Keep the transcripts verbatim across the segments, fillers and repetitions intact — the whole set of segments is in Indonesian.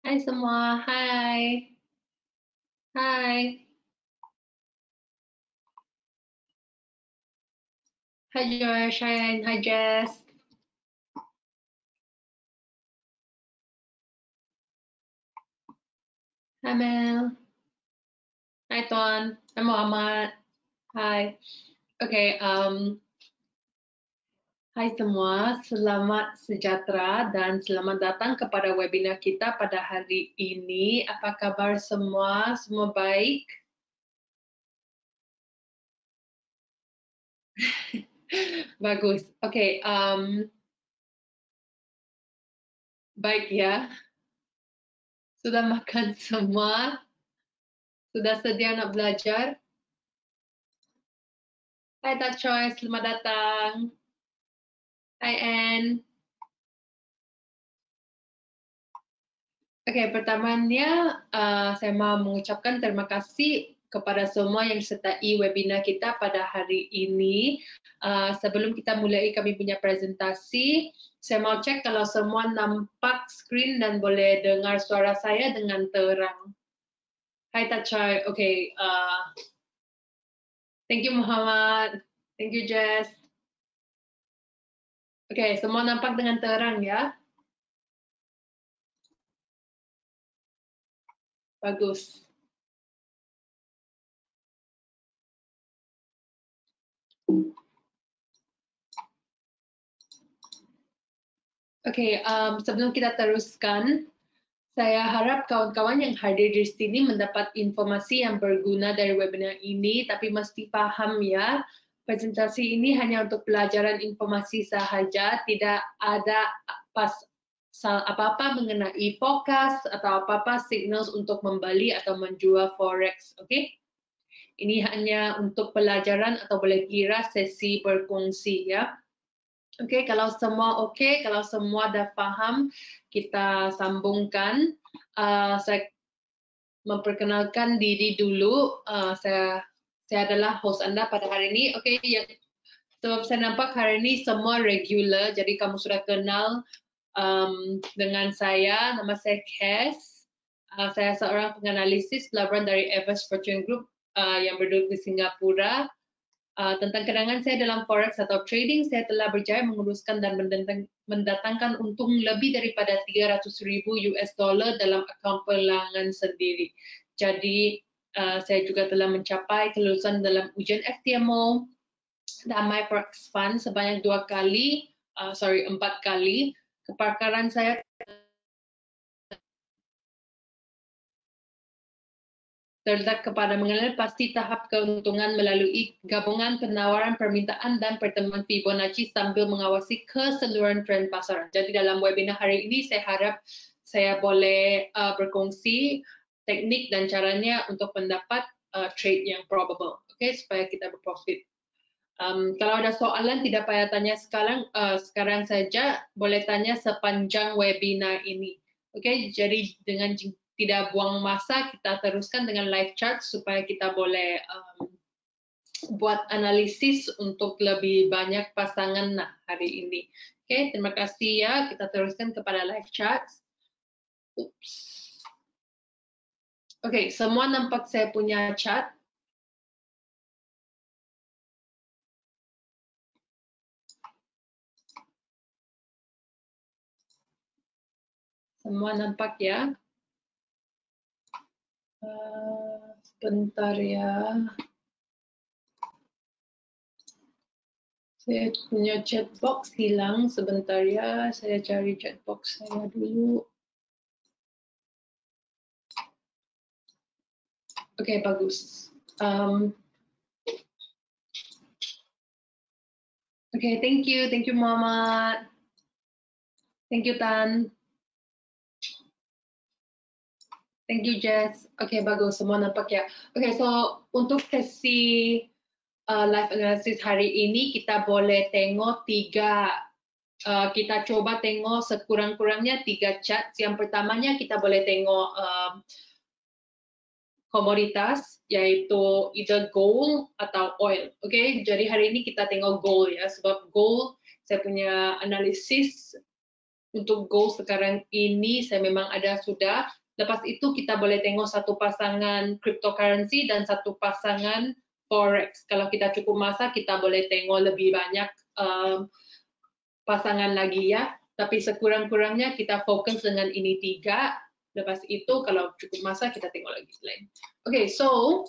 Hai semua, hai. Hai. Hai Josh, hai, hai Jess. Hai Mel. Hai Tuan. Hai Muhammad. Hai. Oke, um, hai semua. Selamat sejahtera dan selamat datang kepada webinar kita pada hari ini. Apa kabar semua? Semua baik? Bagus. Oke, um, baik ya. Sudah makan semua? Sudah sedia nak belajar? Hai Tak Choi, selamat datang. Hai Anne. Oke, pertamanya uh, saya mau mengucapkan terima kasih kepada semua yang sertai webinar kita pada hari ini. Uh, sebelum kita mulai kami punya presentasi, saya mau cek kalau semua nampak skrin dan boleh dengar suara saya dengan terang. Hai Tachai, oke. Okay, uh, thank you Muhammad, thank you Jess. Oke, okay, semua nampak dengan terang ya. Bagus. Oke, okay, um, sebelum kita teruskan, saya harap kawan-kawan yang hadir di sini mendapat informasi yang berguna dari webinar ini, tapi mesti paham ya, presentasi ini hanya untuk pelajaran informasi sahaja, tidak ada pasal apa-apa mengenai forecast atau apa-apa signals untuk membeli atau menjual forex, oke? Okay? Ini hanya untuk pelajaran atau boleh kira sesi berkongsi ya. Oke, okay, kalau semua oke, okay, kalau semua dah paham, kita sambungkan. Uh, saya memperkenalkan diri dulu. Uh, saya saya adalah host Anda pada hari ini. Oke, okay, yang sebab saya nampak hari ini semua regular, jadi kamu sudah kenal um, dengan saya. Nama saya Kes. Uh, saya seorang penganalisis pelaburan dari Evers Fortune Group uh, yang berduduk di Singapura. Uh, tentang kenangan saya dalam forex atau trading, saya telah berjaya menguruskan dan mendatangkan untung lebih daripada tiga ratus ribu U S dollar dalam akaun pelangan sendiri. Jadi uh, saya juga telah mencapai kelulusan dalam ujian F T M O dan MyForex Fund sebanyak dua kali, uh, sorry empat kali. Kepakaran saya terletak kepada mengenal pasti tahap keuntungan melalui gabungan penawaran, permintaan, dan pertemuan Fibonacci sambil mengawasi keseluruhan tren pasaran. Jadi dalam webinar hari ini saya harap saya boleh uh, berkongsi teknik dan caranya untuk mendapat uh, trade yang probable, oke, okay, supaya kita berprofit. Um, kalau ada soalan tidak payah tanya sekarang, uh, sekarang saja boleh tanya sepanjang webinar ini. Oke, okay? Jadi dengan tidak buang masa, kita teruskan dengan live chart supaya kita boleh um, buat analisis untuk lebih banyak pasangan nah, hari ini. Oke, okay, terima kasih ya. Kita teruskan kepada live chart. Oops. Oke, okay, semua nampak saya punya chart. Semua nampak ya. Uh, sebentar ya. Saya punya chat box hilang sebentar ya. Saya cari chat box saya dulu. Oke, okay, bagus. Um, Oke, okay, thank you. Thank you, Muhammad. Thank you, Tan. Thank you, Jess. Oke, okay, bagus. Semua nampak ya. Oke, okay, so untuk sesi uh, live analysis hari ini, kita boleh tengok tiga, uh, kita coba tengok sekurang-kurangnya tiga chart. Yang pertamanya kita boleh tengok uh, komoditas, yaitu either gold atau oil. Oke, okay? Jadi hari ini kita tengok gold ya, sebab gold saya punya analisis untuk gold sekarang ini saya memang ada sudah. Lepas itu kita boleh tengok satu pasangan cryptocurrency dan satu pasangan forex. Kalau kita cukup masa kita boleh tengok lebih banyak um, pasangan lagi ya. Tapi sekurang-kurangnya kita fokus dengan ini tiga. Lepas itu kalau cukup masa kita tengok lagi lain. Oke, okay, so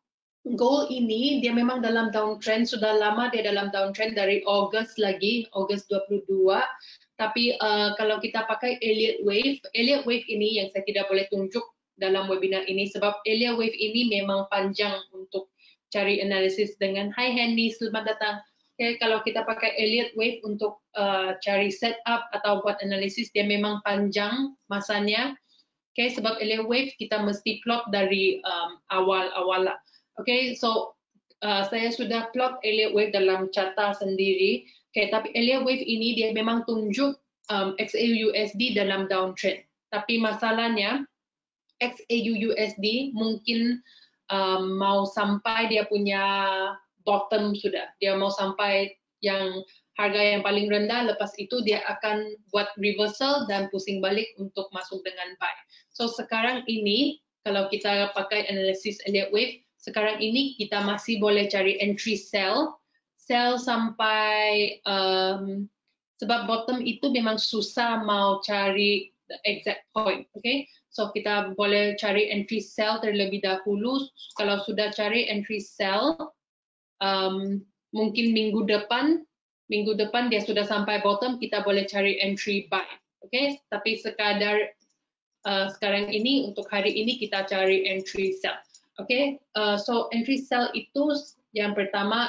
gold ini dia memang dalam downtrend, sudah lama dia dalam downtrend dari Ogos lagi, Ogos dua puluh dua. Tapi uh, kalau kita pakai Elliott Wave, Elliott Wave ini yang saya tidak boleh tunjuk dalam webinar ini sebab Elliott Wave ini memang panjang untuk cari analisis dengan hi Handy, selamat datang. Okay, kalau kita pakai Elliott Wave untuk uh, cari setup atau buat analisis dia memang panjang masanya. Okay, sebab Elliott Wave kita mesti plot dari um, awal-awal lah. Okay, so uh, saya sudah plot Elliott Wave dalam carta sendiri. Okay, tapi Elliott Wave ini dia memang tunjuk um, X A U U S D dalam downtrend. Tapi masalahnya X A U U S D mungkin um, mau sampai dia punya bottom sudah. Dia mau sampai yang harga yang paling rendah, lepas itu dia akan buat reversal dan pusing balik untuk masuk dengan buy. So sekarang ini kalau kita pakai analisis Elliott Wave, sekarang ini kita masih boleh cari entry sell, sell sampai um, sebab bottom itu memang susah mau cari the exact point, okay? So kita boleh cari entry sell terlebih dahulu. Kalau sudah cari entry sell, um, mungkin minggu depan, minggu depan dia sudah sampai bottom, kita boleh cari entry buy, okay? Tapi sekadar uh, sekarang ini untuk hari ini kita cari entry sell. Oke, okay? uh, so entry sell itu yang pertama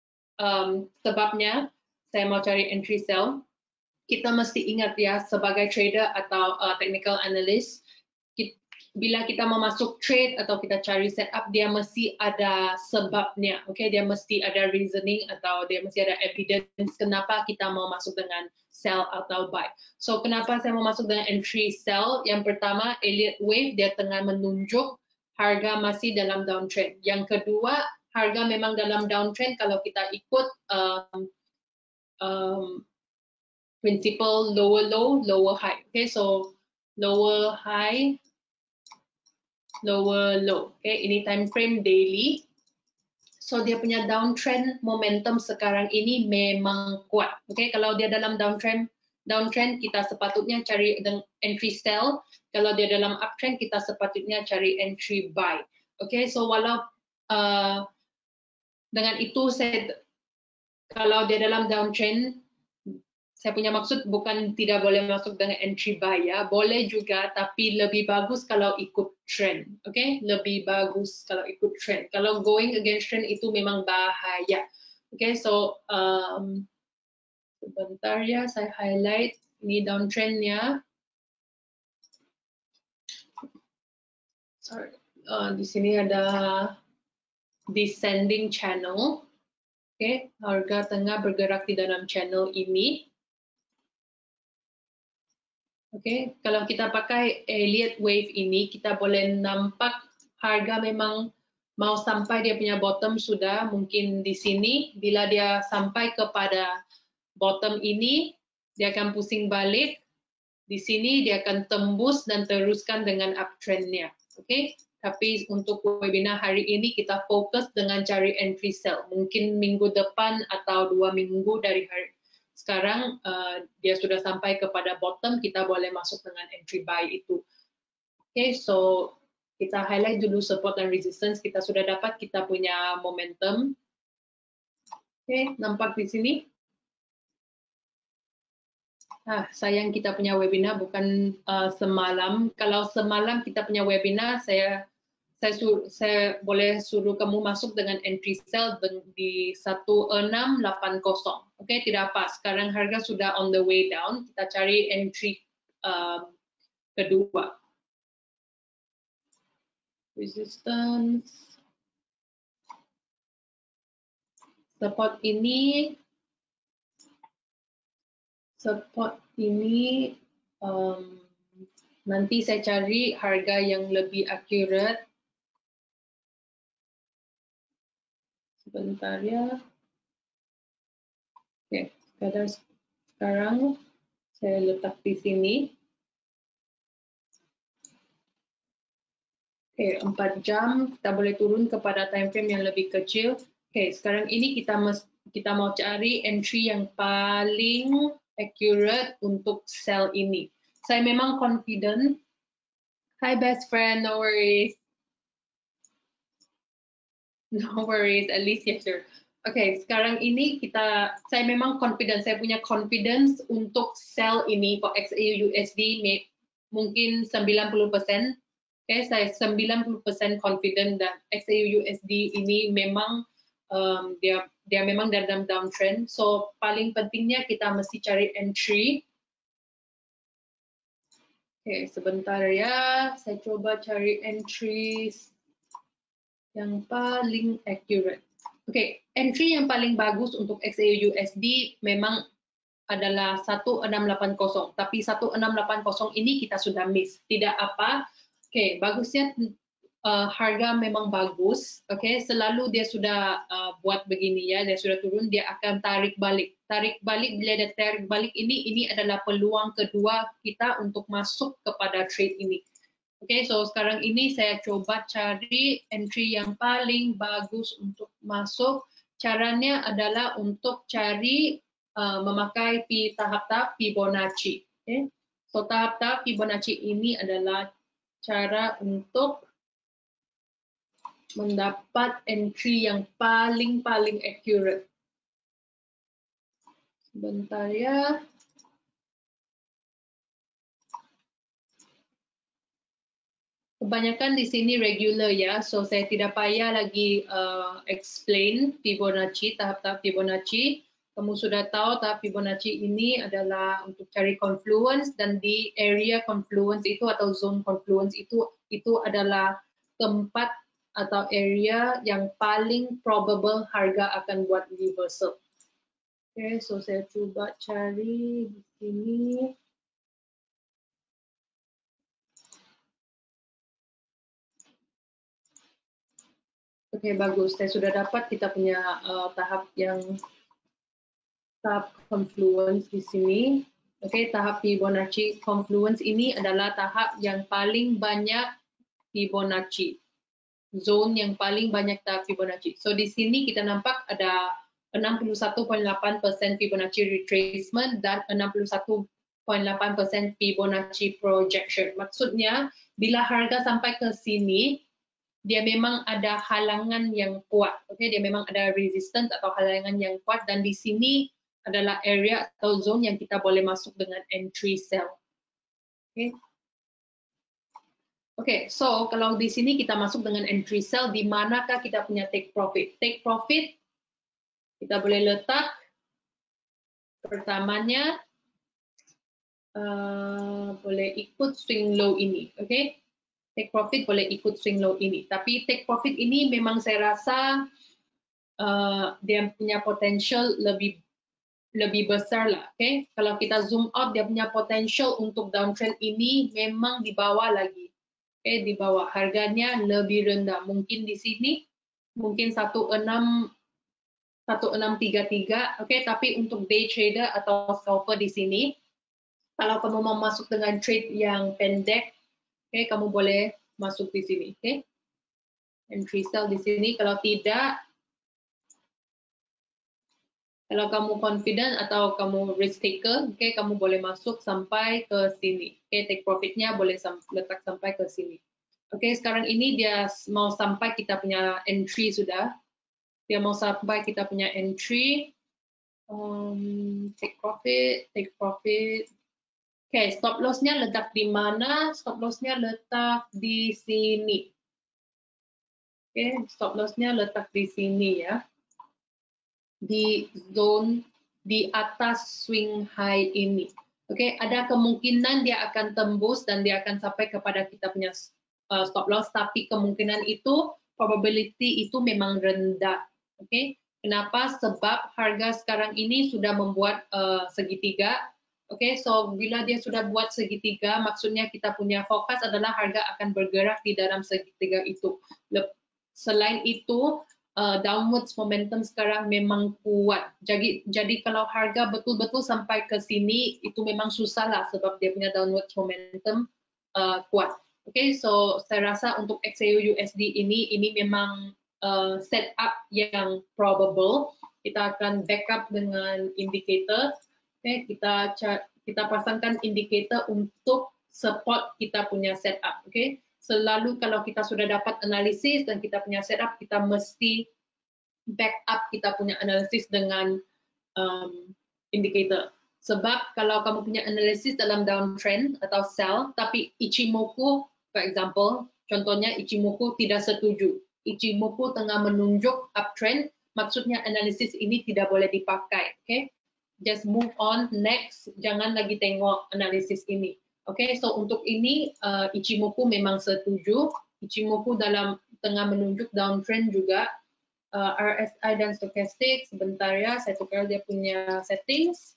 um, sebabnya saya mau cari entry sell. Kita mesti ingat ya sebagai trader atau uh, technical analyst, kita, bila kita mau masuk trade atau kita cari setup dia mesti ada sebabnya, oke? Okay? Dia mesti ada reasoning atau dia mesti ada evidence kenapa kita mau masuk dengan sell atau buy. So kenapa saya mau masuk dengan entry sell? Yang pertama Elliott Wave dia tengah menunjuk harga masih dalam downtrend. Yang kedua, harga memang dalam downtrend kalau kita ikut um, um, principle lower low, lower high. Okay, so lower high, lower low. Okay, ini time frame daily. So dia punya downtrend momentum sekarang ini memang kuat. Okay, kalau dia dalam downtrend, downtrend kita sepatutnya cari entry sell. Kalau dia dalam uptrend kita sepatutnya cari entry buy. Okay, so walau uh, dengan itu saya kalau dia dalam downtrend, saya punya maksud bukan tidak boleh masuk dengan entry buy ya, boleh juga tapi lebih bagus kalau ikut trend, oke? Okay? Lebih bagus kalau ikut trend. Kalau going against trend itu memang bahaya, oke? Okay? So um, sebentar ya, saya highlight ini downtrendnya. Sorry, uh, di sini ada descending channel, oke? Okay? Harga tengah bergerak di dalam channel ini. Oke, okay. Kalau kita pakai Elliott Wave ini, kita boleh nampak harga memang mau sampai dia punya bottom sudah, mungkin di sini. Bila dia sampai kepada bottom ini, dia akan pusing balik. Di sini dia akan tembus dan teruskan dengan uptrendnya. Oke, okay. Tapi untuk webinar hari ini kita fokus dengan cari entry sell. Mungkin minggu depan atau dua minggu dari hari sekarang uh, dia sudah sampai kepada bottom, kita boleh masuk dengan entry buy itu. Oke, okay, so kita highlight dulu support dan resistance. Kita sudah dapat kita punya momentum. Oke, okay, nampak di sini. Ah, sayang kita punya webinar bukan uh, semalam. Kalau semalam kita punya webinar, saya saya, sur, saya boleh suruh kamu masuk dengan entry sell di satu enam delapan nol. Oke, okay, tidak apa. Sekarang harga sudah on the way down. Kita cari entry um, kedua. Resistance. Support ini support ini um, nanti saya cari harga yang lebih accurate. Sebentar ya. Oke, okay, sekarang Saya letak di sini. Oke, empat jam, kita boleh turun kepada time frame yang lebih kecil. Oke, sekarang ini kita mes, kita mau cari entry yang paling accurate untuk sell ini. Saya memang confident. Hi best friend, no worries. No worries, at least yes sir. Oke, okay, sekarang ini kita, saya memang confident, saya punya confidence untuk sell ini kok X A U U S D mungkin sembilan puluh persen. Oke, okay, saya sembilan puluh persen confident dan X A U U S D ini memang um, dia dia memang dalam downtrend. So paling pentingnya kita mesti cari entry. Oke, okay, sebentar ya, saya coba cari entries yang paling accurate. Oke, okay, entry yang paling bagus untuk X A U U S D memang adalah satu enam delapan nol, tapi satu enam delapan nol ini kita sudah miss. Tidak apa. Oke, okay, bagusnya uh, harga memang bagus. Oke, okay, selalu dia sudah uh, buat begini ya, dia sudah turun, dia akan tarik balik. Tarik balik, bila dia tarik balik ini, ini adalah peluang kedua kita untuk masuk kepada trade ini. Oke, okay, so sekarang ini saya coba cari entry yang paling bagus untuk masuk. Caranya adalah untuk cari uh, memakai tahap-tahap Fibonacci. Okay? So tahap-tahap Fibonacci ini adalah cara untuk mendapat entry yang paling-paling accurate. Sebentar ya. Kebanyakan di sini regular ya, so saya tidak payah lagi uh, explain Fibonacci, tahap-tahap Fibonacci. Kamu sudah tahu tahap Fibonacci ini adalah untuk cari confluence, dan di area confluence itu atau zone confluence itu itu adalah tempat atau area yang paling probable harga akan buat reversal. Oke, okay, so saya coba cari di sini. Oke, okay, bagus. Saya sudah dapat kita punya uh, tahap yang tahap confluence di sini. Oke, okay, tahap Fibonacci confluence ini adalah tahap yang paling banyak Fibonacci. Zone yang paling banyak tahap Fibonacci. So di sini kita nampak ada enam puluh satu koma delapan persen Fibonacci retracement dan enam puluh satu koma delapan persen Fibonacci projection. Maksudnya bila harga sampai ke sini, dia memang ada halangan yang kuat. Oke, okay? Dia memang ada resistance atau halangan yang kuat, dan di sini adalah area atau zone yang kita boleh masuk dengan entry sell. Oke. Okay? Oke, okay, so kalau di sini kita masuk dengan entry sell, di manakah kita punya take profit? Take profit kita boleh letak pertamanya uh, boleh ikut swing low ini, oke? Okay? Take profit boleh ikut swing low ini, tapi take profit ini memang saya rasa uh, dia punya potential lebih lebih besar lah, oke? Okay? Kalau kita zoom out, dia punya potential untuk downtrend ini memang di bawah lagi, oke? Okay? Di bawah, harganya lebih rendah, mungkin di sini, mungkin satu enam tiga tiga, oke? Okay? Tapi untuk day trader atau scalper di sini, kalau kamu mau masuk dengan trade yang pendek, oke, okay, kamu boleh masuk di sini, oke? Okay? Entry sell di sini. Kalau tidak, kalau kamu confident atau kamu risk taker, oke, okay, kamu boleh masuk sampai ke sini. Oke, okay, take profitnya boleh sam letak sampai ke sini. Oke, okay, sekarang ini dia mau sampai kita punya entry sudah. Dia mau sampai kita punya entry. Um, take profit, take profit. Oke, okay, stop loss-nya letak di mana? Stop loss-nya letak di sini. Oke, okay, stop loss-nya letak di sini ya. Di zone di atas swing high ini. Oke, okay, ada kemungkinan dia akan tembus dan dia akan sampai kepada kita punya uh, stop loss, tapi kemungkinan itu, probability itu memang rendah. Oke, okay? Kenapa? Sebab harga sekarang ini sudah membuat uh, segitiga. Oke, okay, so bila dia sudah buat segitiga, maksudnya kita punya fokus adalah harga akan bergerak di dalam segitiga itu. Selain itu, uh, downwards momentum sekarang memang kuat. Jadi jadi kalau harga betul-betul sampai ke sini itu memang susah lah sebab dia punya downwards momentum uh, kuat. Oke, okay, so saya rasa untuk X A U U S D ini ini memang uh, setup yang probable. Kita akan backup dengan indikator. Oke, okay, kita kita pasangkan indikator untuk support kita punya setup. Oke, okay? Selalu kalau kita sudah dapat analisis dan kita punya setup, kita mesti backup kita punya analisis dengan um, indikator. Sebab kalau kamu punya analisis dalam downtrend atau sell, tapi Ichimoku, for example, contohnya Ichimoku tidak setuju. Ichimoku tengah menunjuk uptrend, maksudnya analisis ini tidak boleh dipakai. Okay? Just move on, next, jangan lagi tengok analisis ini. Oke, okay? So untuk ini uh, Ichimoku memang setuju. Ichimoku dalam tengah menunjuk downtrend juga. Uh, R S I dan stochastic, sebentar ya, saya tukar dia punya settings.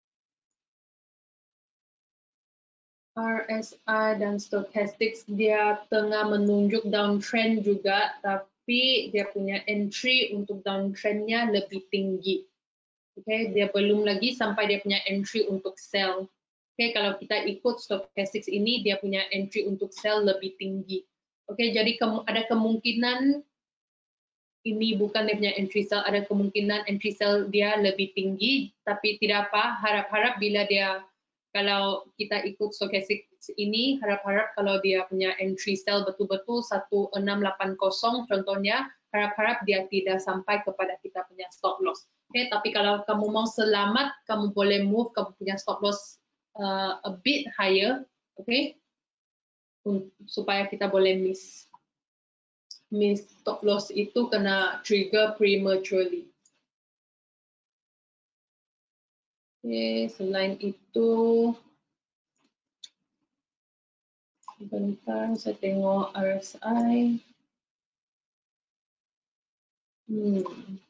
R S I dan stochastic dia tengah menunjuk downtrend juga, tapi dia punya entry untuk downtrendnya lebih tinggi. Oke, okay? Dia belum lagi sampai dia punya entry untuk sell. Oke, okay? Kalau kita ikut stochastic ini, dia punya entry untuk sell lebih tinggi. Oke, okay? Jadi ke ada kemungkinan ini bukan dia punya entry sell, ada kemungkinan entry sell dia lebih tinggi, tapi tidak apa, harap-harap bila dia, kalau kita ikut stochastic ini, harap-harap kalau dia punya entry sell betul-betul satu enam delapan nol contohnya, harap-harap dia tidak sampai kepada kita punya stop loss. Oke, okay? Tapi kalau kamu mau selamat, kamu boleh move kamu punya stop loss uh, a bit higher, oke, okay? Supaya kita boleh miss. Miss stop loss itu kena trigger prematurely. Oke, okay, selain itu, sebentar saya tengok R S I. Hmm.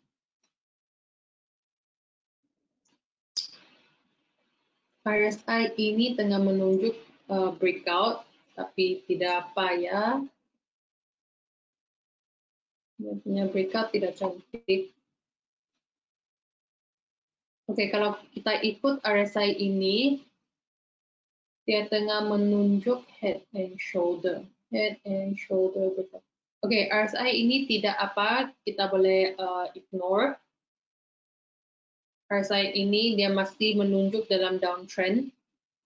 R S I ini tengah menunjuk uh, breakout, tapi tidak apa ya. Dia punya breakout tidak cantik. Oke, okay, kalau kita ikut R S I ini, dia tengah menunjuk head and shoulder. Head and shoulder breakout. Oke, okay, R S I ini tidak apa, kita boleh uh, ignore. R S I ini dia masih menunjuk dalam downtrend.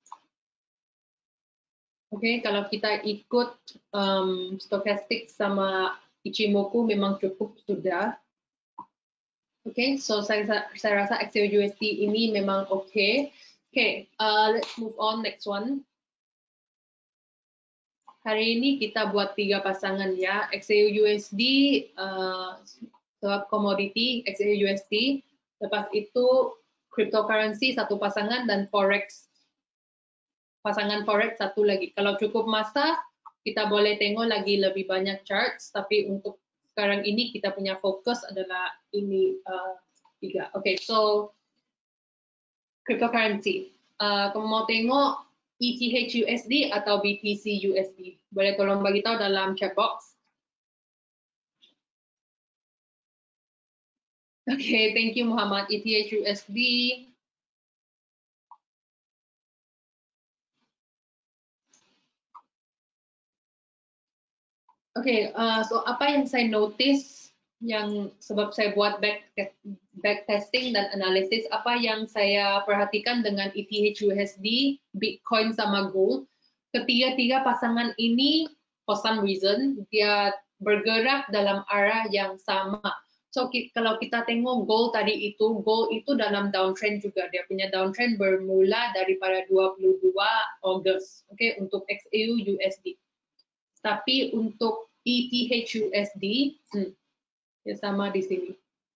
Oke, okay, kalau kita ikut um, stochastic sama Ichimoku memang cukup sudah. Oke, okay, so saya, saya rasa X A U U S D ini memang oke. Okay. Oke, okay, uh, let's move on next one. Hari ini kita buat tiga pasangan ya, X A U U S D, uh, swap commodity, X A U U S D, lepas itu cryptocurrency satu pasangan dan forex pasangan forex satu lagi. Kalau cukup masa kita boleh tengok lagi lebih banyak charts, tapi untuk sekarang ini kita punya fokus adalah ini uh, tiga. Oke, okay, so cryptocurrency. Uh, kamu mau tengok E T H U S D atau B T C U S D? Boleh tolong bagi tahu dalam chat box. Oke, okay, thank you Muhammad. E T H U S D. Oke, okay, uh, so apa yang saya notice yang sebab saya buat back back testing dan analisis, apa yang saya perhatikan dengan E T H U S D, Bitcoin sama gold, ketiga-tiga pasangan ini for some reason dia bergerak dalam arah yang sama. So kalau kita tengok gold tadi itu, gold itu dalam downtrend juga, dia punya downtrend bermula daripada dua puluh dua Ogos, oke, okay, untuk X A U U S D. Tapi untuk E T H U S D, hmm, ya sama di sini.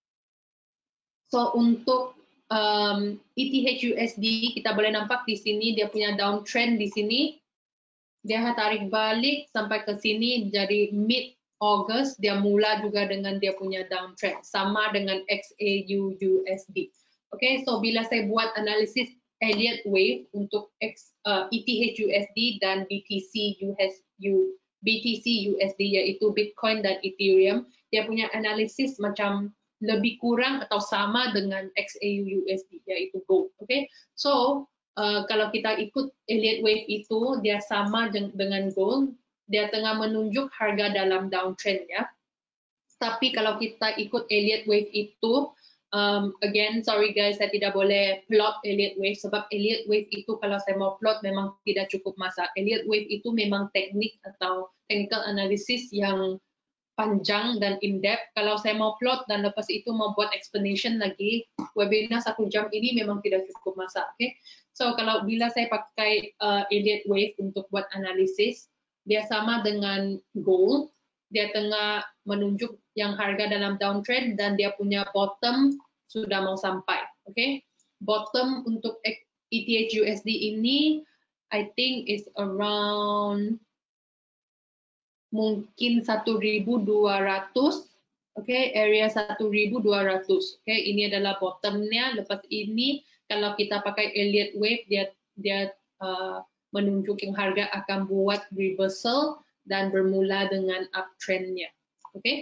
So untuk um, E T H U S D kita boleh nampak di sini dia punya downtrend di sini. Dia tarik balik sampai ke sini jadi mid August dia mula juga dengan dia punya downtrend sama dengan X A U U S D. Oke, okay, so bila saya buat analisis Elliott wave untuk X, uh, E T H U S D dan B T C U S D, B T C U S D yaitu Bitcoin dan Ethereum, dia punya analisis macam lebih kurang atau sama dengan X A U U S D, yaitu gold. Okay, so uh, kalau kita ikut Elliott Wave itu, dia sama dengan gold, dia tengah menunjuk harga dalam downtrend ya. Tapi kalau kita ikut Elliott Wave itu, um, again, sorry guys, saya tidak boleh plot Elliott Wave sebab Elliott Wave itu kalau saya mau plot memang tidak cukup masa. Elliott Wave itu memang teknik atau technical analysis yang panjang dan in-depth. Kalau saya mau plot dan lepas itu mau buat explanation lagi, webinar satu jam ini memang tidak cukup masa. Okay? So kalau bila saya pakai uh, Elliott Wave untuk buat analisis, dia sama dengan gold, dia tengah menunjuk yang harga dalam downtrend dan dia punya bottom sudah mau sampai. Okay? Bottom untuk E T H U S D ini, I think is around mungkin satu ribu dua ratus, oke, okay, area satu ribu dua ratus. Oke, okay, ini adalah bottomnya. Lepas ini kalau kita pakai Elliott Wave, dia dia uh, menunjuk yang harga akan buat reversal dan bermula dengan uptrendnya. Oke, okay?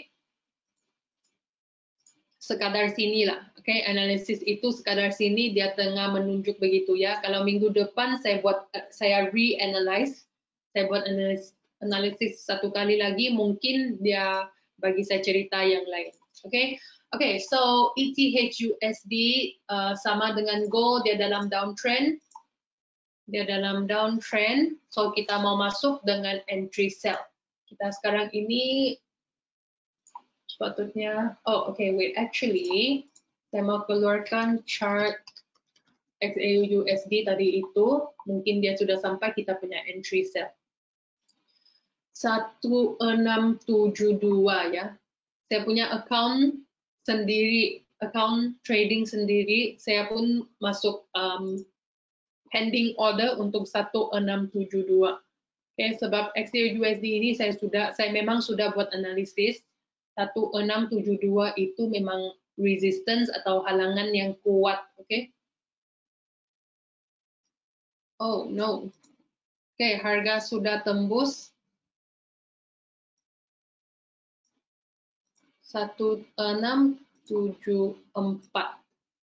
Sekadar sinilah. Oke, okay? Analisis itu sekadar sini dia tengah menunjuk begitu ya. Kalau minggu depan saya buat saya re-analyze, saya buat analisis analisis satu kali lagi, mungkin dia bagi saya cerita yang lain. Oke, okay? Oke, okay, so E T H U S D uh, sama dengan gold, dia dalam downtrend, dia dalam downtrend. So kita mau masuk dengan entry sell. Kita sekarang ini sepatutnya, oh oke, okay, wait, actually saya mau keluarkan chart X A U U S D tadi itu, mungkin dia sudah sampai kita punya entry sell. satu enam tujuh dua ya. Saya punya account sendiri, account trading sendiri. Saya pun masuk um, pending order untuk satu enam tujuh dua. Oke, okay, sebab X A U U S D ini saya sudah, saya memang sudah buat analisis. satu enam tujuh dua itu memang resistance atau halangan yang kuat. Oke. Okay? Oh no. Oke, okay, harga sudah tembus satu enam tujuh empat.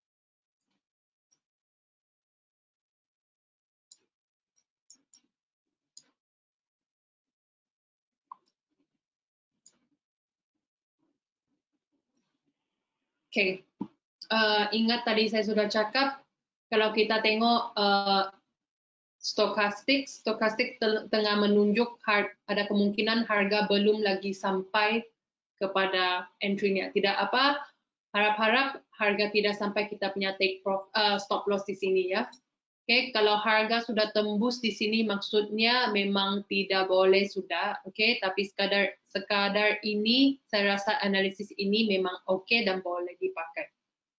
Oke, okay. uh, ingat tadi saya sudah cakap, kalau kita tengok uh, stokastik, stokastik tengah menunjuk ada kemungkinan harga belum lagi sampai kepada entry-nya. Tidak apa, harap-harap harga tidak sampai kita punya take profit, uh, stop loss di sini ya. Oke, okay, kalau harga sudah tembus di sini maksudnya memang tidak boleh sudah, oke, okay? Tapi sekadar sekadar ini saya rasa analisis ini memang oke okay dan boleh dipakai.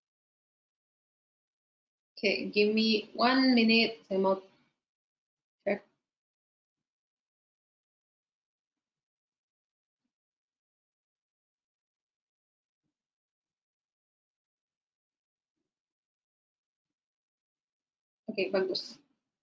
Oke, okay, give me one minute, saya mau cek. Oke, okay, bagus.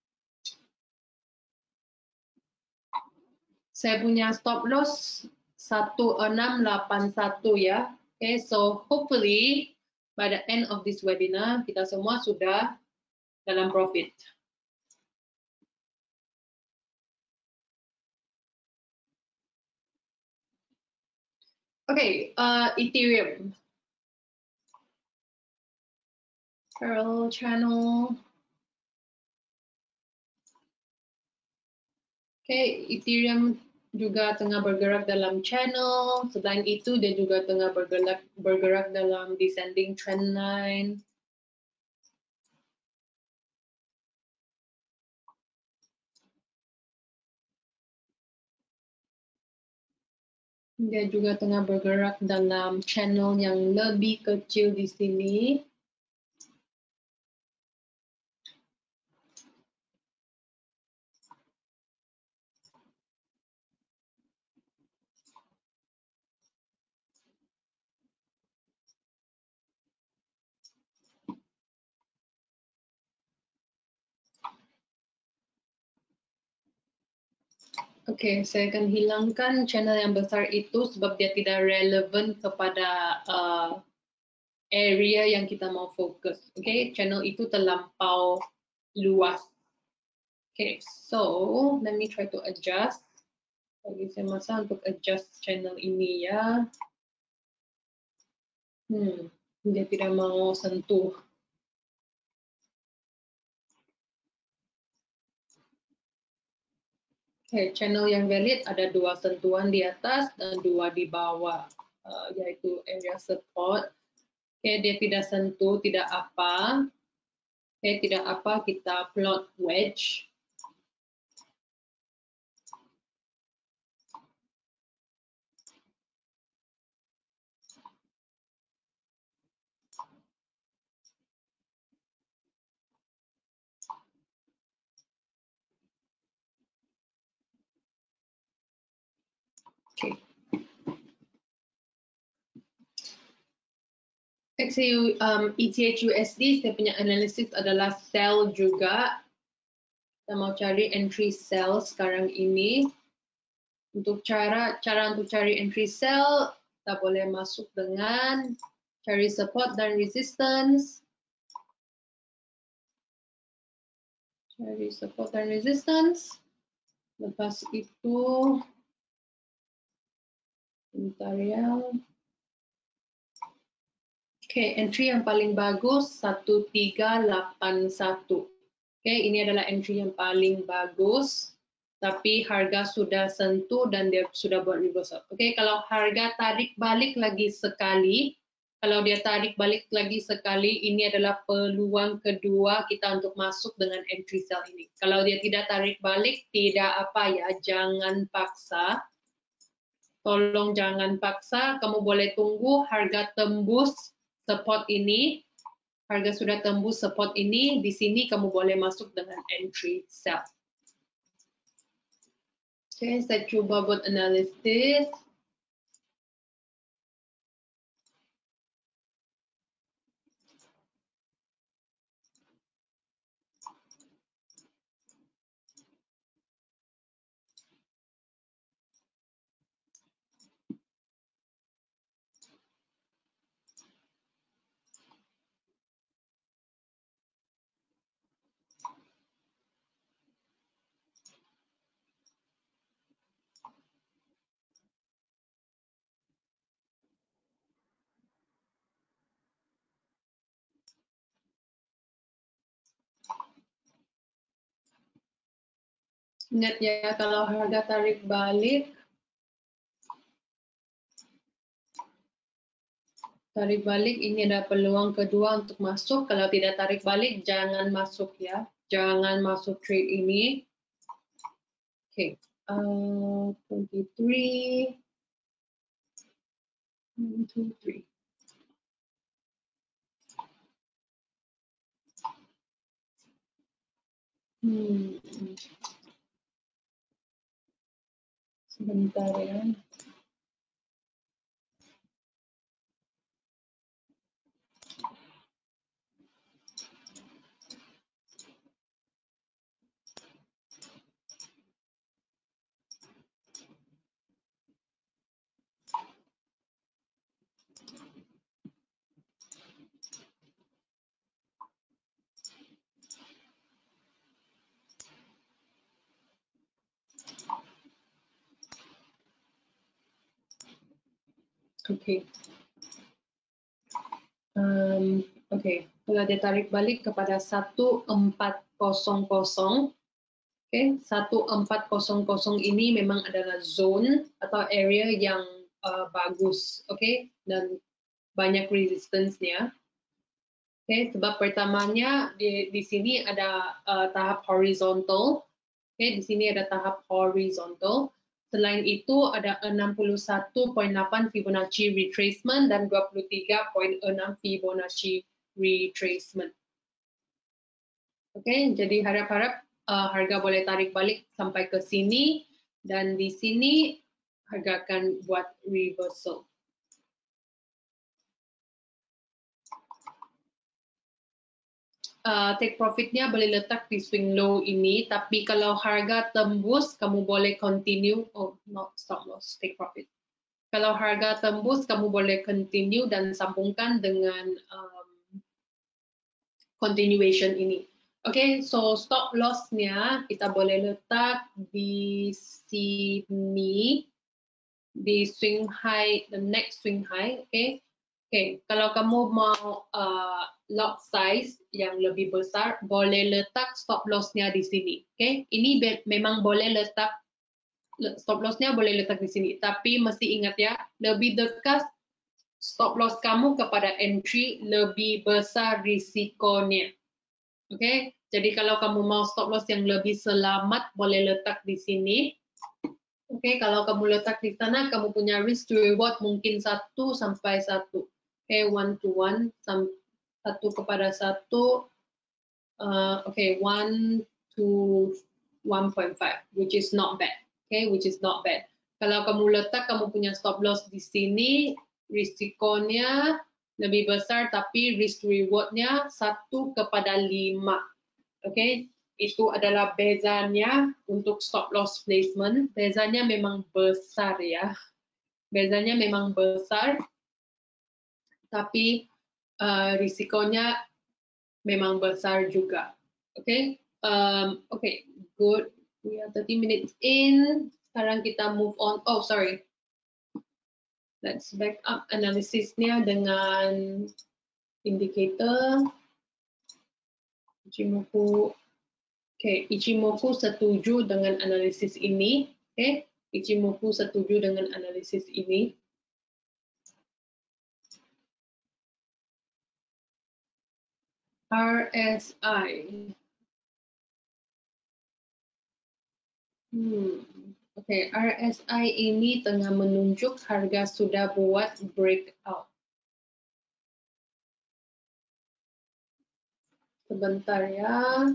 Saya punya stop loss satu enam delapan satu ya. Okay, so hopefully by the end of this webinar kita semua sudah dalam profit. Oke, okay, uh, Ethereum. Pearl channel. Oke, okay, Ethereum juga tengah bergerak dalam channel. Selain itu, dia juga tengah bergerak bergerak dalam descending trend line. Dia juga tengah bergerak dalam channel yang lebih kecil di sini. Oke, saya akan hilangkan channel yang besar itu sebab dia tidak relevan kepada uh, area yang kita mau fokus. Oke, channel itu terlampau luas. Oke, so let me try to adjust. Bagi saya masa untuk adjust channel ini ya. Hmm, dia tidak mau sentuh. Oke, channel yang valid ada dua sentuhan di atas dan dua di bawah, uh, yaitu area support. Oke, dia tidak sentuh, tidak apa. Oke, tidak apa, kita plot wedge. Oke. X um, E T H U S D, saya punya analisis adalah sell juga. Kita mau cari entry sell sekarang ini. Untuk cara cara untuk cari entry sell, kita boleh masuk dengan cari support dan resistance. Cari support dan resistance. Lepas itu, bentar ya. Oke, okay, entry yang paling bagus satu tiga delapan satu. Oke, okay, ini adalah entry yang paling bagus. Tapi harga sudah sentuh dan dia sudah buat reversal. Oke, okay, kalau harga tarik balik lagi sekali, kalau dia tarik balik lagi sekali, ini adalah peluang kedua kita untuk masuk dengan entry sell ini. Kalau dia tidak tarik balik, tidak apa ya, jangan paksa. Tolong jangan paksa, kamu boleh tunggu harga tembus support ini. Harga sudah tembus support ini, di sini kamu boleh masuk dengan entry sell. Oke, okay, saya coba buat analisis. Ingat ya, kalau harga tarik balik, tarik balik ini ada peluang kedua untuk masuk. Kalau tidak tarik balik, jangan masuk ya. Jangan masuk trade ini. Oke, okay. uh, twenty-three. One, two, three. Hmm. Sebentar ya. Oke. Okay. Um, Oke, okay. Kalau dia tarik balik kepada satu empat nol nol. Oke, okay. satu empat nol nol ini memang adalah zone atau area yang uh, bagus, oke, okay? Dan banyak resistance-nya. Oke, okay. Sebab pertamanya di, di sini ada uh, tahap horizontal. Oke, okay. Di sini ada tahap horizontal. Selain itu ada enam puluh satu koma delapan Fibonacci retracement dan dua puluh tiga koma enam Fibonacci retracement. Oke, okay, jadi harap-harap uh, harga boleh tarik balik sampai ke sini dan di sini harga akan buat reversal. uh, take profitnya boleh letak di swing low ini, tapi kalau harga tembus, kamu boleh continue, oh not stop loss, take profit. Kalau harga tembus, kamu boleh continue dan sambungkan dengan um, continuation ini. Oke, okay, so stop loss-nya kita boleh letak di sini, di swing high, the next swing high, oke. Okay? Oke, okay, kalau kamu mau uh, lot size yang lebih besar, boleh letak stop loss-nya di sini. Oke, okay? Ini memang boleh letak, stop loss-nya boleh letak di sini, tapi mesti ingat ya, lebih dekat stop loss kamu kepada entry, lebih besar risikonya. Oke, okay? Jadi kalau kamu mau stop loss yang lebih selamat, boleh letak di sini. Oke, okay? Kalau kamu letak di sana, kamu punya risk to reward mungkin satu sampai satu. Oke, okay? one to one, satu kepada satu. Uh, Oke, okay? one to one point five, which is not bad. Oke, okay? Which is not bad. Kalau kamu letak, kamu punya stop loss di sini, risikonya lebih besar, tapi risk rewardnya satu kepada lima. Oke, okay? Itu adalah bezanya untuk stop loss placement. Bezanya memang besar ya. Bezanya memang besar, tapi uh, risikonya memang besar juga. Oke, okay? um, oke, okay, good. We are thirty minutes in. Sekarang kita move on. Oh, sorry. Let's back up analisisnya dengan indicator. Ichimoku. Oke, okay, Ichimoku setuju dengan analisis ini. Oke, okay? Ichimoku setuju dengan analisis ini. R S I. Hmm. Oke, okay. R S I ini tengah menunjuk harga sudah buat breakout. Sebentar ya.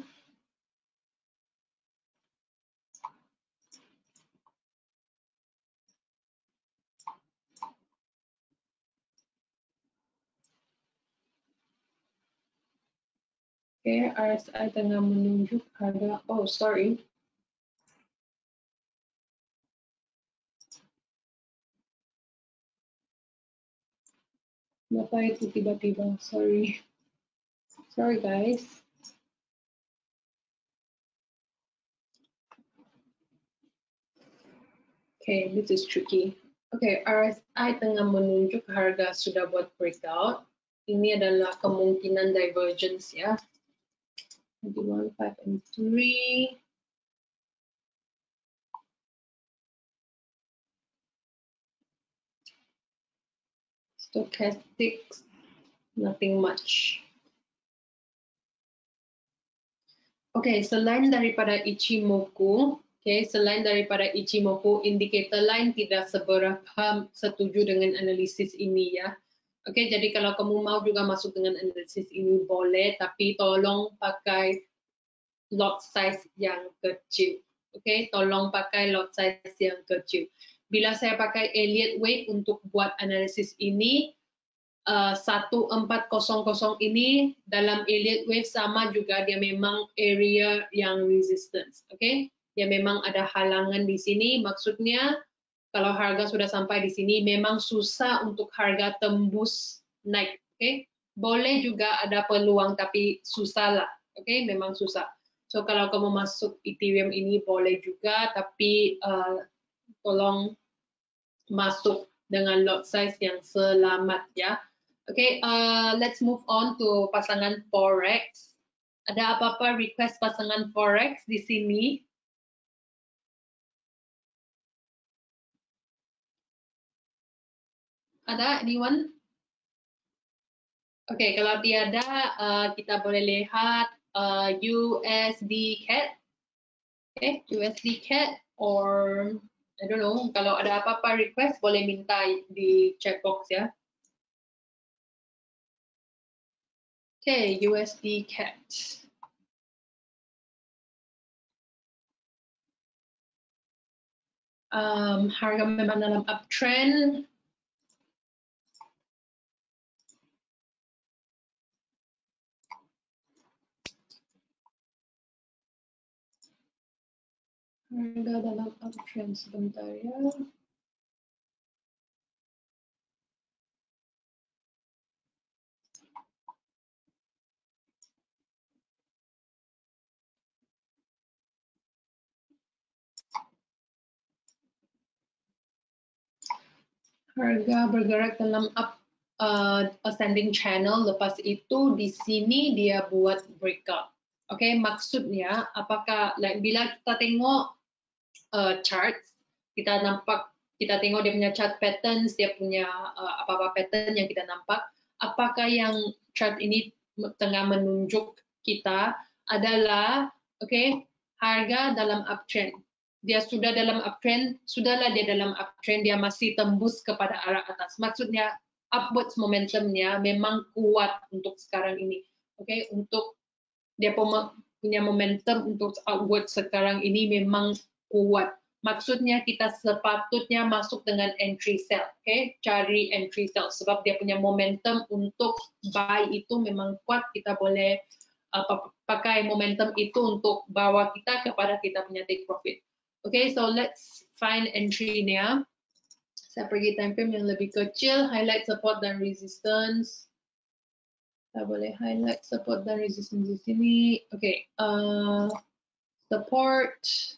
Oke, okay, R S I tengah menunjuk harga. Oh, sorry. Kenapa itu tiba-tiba? Sorry. Sorry, guys. Okay, this is tricky. Oke, okay, R S I tengah menunjuk harga sudah buat breakout. Ini adalah kemungkinan divergence ya. one, five, and three. Stochastics, nothing much. Oke, okay, selain daripada Ichimoku, oke, okay, selain daripada Ichimoku, indikator lain tidak seberapa setuju dengan analisis ini ya. Oke, okay, jadi kalau kamu mau juga masuk dengan analisis ini boleh, tapi tolong pakai lot size yang kecil. Oke, okay? Tolong pakai lot size yang kecil. Bila saya pakai Elliott Wave untuk buat analisis ini, uh, satu empat kosong kosong ini dalam Elliott Wave sama juga dia memang area yang resistance. Oke, okay? Dia memang ada halangan di sini. Maksudnya kalau harga sudah sampai di sini memang susah untuk harga tembus naik. Oke, okay? Boleh juga ada peluang tapi susah lah. Oke, okay? Memang susah. So kalau kamu masuk Ethereum ini boleh juga, tapi uh, tolong masuk dengan lot size yang selamat ya. Oke, okay, uh, let's move on to pasangan forex. Ada apa-apa request pasangan forex di sini? Ada anyone? Oke, okay, kalau tiada uh, kita boleh lihat uh, U S D C A D. Oke, okay, U S D C A D or I don't know, kalau ada apa-apa request boleh minta di chat box ya. Oke, okay, U S D C A D. Um, harga memang dalam uptrend. Harga dalam uptrend sebentar ya. Harga bergerak dalam up uh, ascending channel, lepas itu di sini dia buat breakout. Oke, okay, maksudnya apakah like, bila kita tengok uh, charts, kita nampak kita tengok dia punya chart patterns, dia punya uh, apa-apa pattern yang kita nampak, apakah yang chart ini tengah menunjuk kita adalah oke, okay, harga dalam uptrend. Dia sudah dalam uptrend, sudahlah dia dalam uptrend, dia masih tembus kepada arah atas. Maksudnya upwards momentumnya memang kuat untuk sekarang ini. Oke, okay? Untuk dia punya momentum untuk upward sekarang ini memang kuat. Maksudnya kita sepatutnya masuk dengan entry sell, oke? Okay? Cari entry sell sebab dia punya momentum untuk buy itu memang kuat. Kita boleh uh, pakai momentum itu untuk bawa kita kepada kita punya take profit. Oke, okay, so let's find entry-nya. Saya pergi time frame yang lebih kecil, highlight support dan resistance. Kita boleh highlight support dan resistance di sini. Oke, okay, uh, support.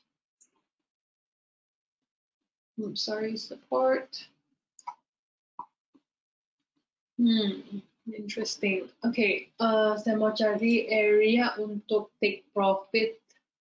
Hmm, sorry, support. Hmm, interesting. Oke, okay, uh, saya mau cari area untuk take profit.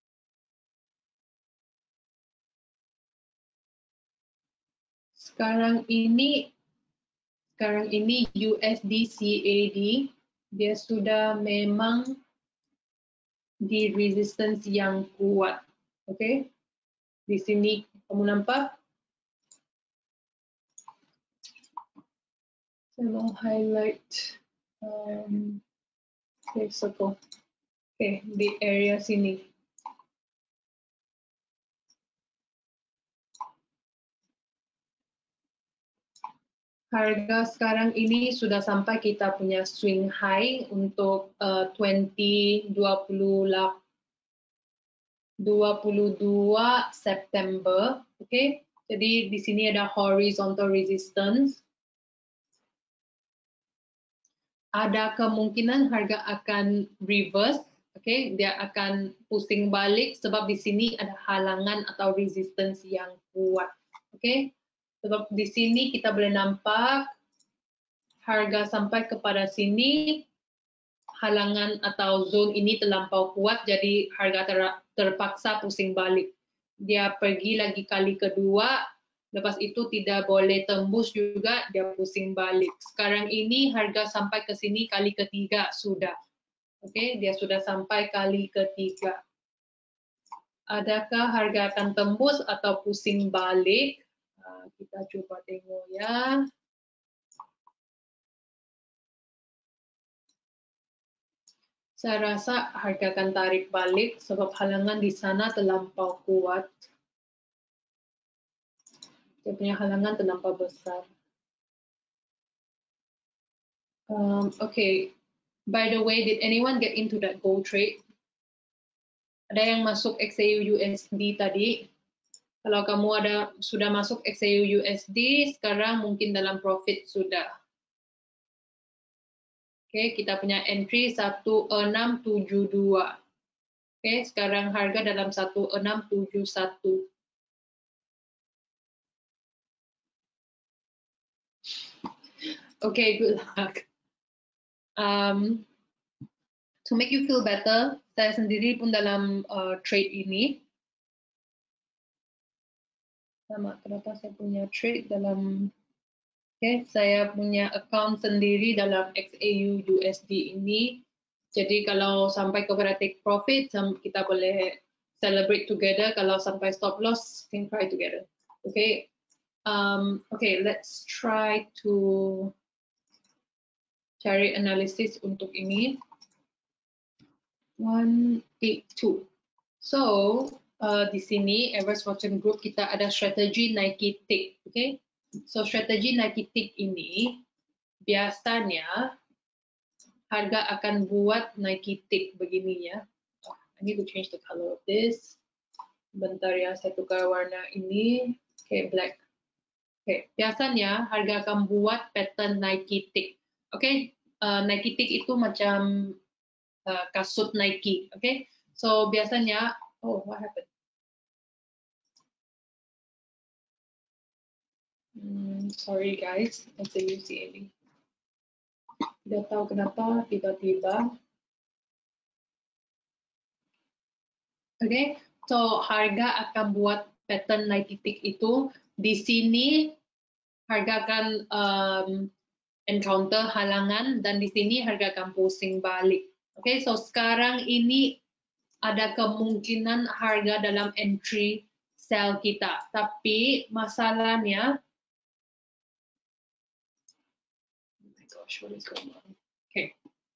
Sekarang ini, sekarang ini U S D C A D dia sudah memang di resistance yang kuat. Oke, okay? Di sini kamu nampak? Saya mau highlight um, okay, circle. Oke, okay, di area sini. Harga sekarang ini sudah sampai kita punya swing high untuk uh, dua puluh dua September. Oke, okay? Jadi di sini ada horizontal resistance. Ada kemungkinan harga akan reverse. Oke, okay? Dia akan pusing balik sebab di sini ada halangan atau resistance yang kuat. Oke, okay? Sebab di sini kita boleh nampak harga sampai kepada sini, halangan atau zone ini terlampau kuat, jadi harga ter, terpaksa pusing balik. Dia pergi lagi kali kedua, lepas itu tidak boleh tembus juga, dia pusing balik. Sekarang ini harga sampai ke sini kali ketiga sudah. Oke, okay? Dia sudah sampai kali ketiga. Adakah harga akan tembus atau pusing balik? Uh, kita coba tengok ya. Saya rasa harga akan tarik balik sebab halangan di sana terlampau kuat. Dia punya halangan terlampau besar. Um, okay. By the way, did anyone get into that gold trade? Ada yang masuk X A U U S D tadi? Kalau kamu ada sudah masuk X A U U S D, sekarang mungkin dalam profit sudah. Oke, okay, kita punya entry satu enam tujuh dua. Oke, okay, sekarang harga dalam satu enam tujuh satu. Oke, okay, good luck. Um, to make you feel better, saya sendiri pun dalam uh, trade ini. Sama, kenapa saya punya trade dalam, oke, okay, saya punya account sendiri dalam X A U U S D ini. Jadi kalau sampai kepada take profit, kita boleh celebrate together. Kalau sampai stop loss, can cry together. Okay, um, okay, let's try to cari analisis untuk ini. one eight two. So, uh, di sini Everest Fortune Group kita ada strategi Nike Tick, okay? So strategi Nike Tick ini biasanya harga akan buat Nike Tick begini ya. Oh, I need to change the color of this. Bentar ya, saya tukar warna ini. Oke, okay, black. Oke, okay. Biasanya harga akan buat pattern Nike tick. Oke, okay? uh, Nike tick itu macam uh, kasut Nike. Oke, okay? So biasanya, oh what happened? Hmm, sorry guys, S A U C A D. Tidak tahu kenapa tiba-tiba. Oke, okay? So harga akan buat pattern Nike tick itu di sini harga akan um, encounter halangan dan di sini harga akan pusing balik. Oke, okay? So sekarang ini ada kemungkinan harga dalam entry sell kita, tapi masalahnya, oh my gosh, what is going on? Okay.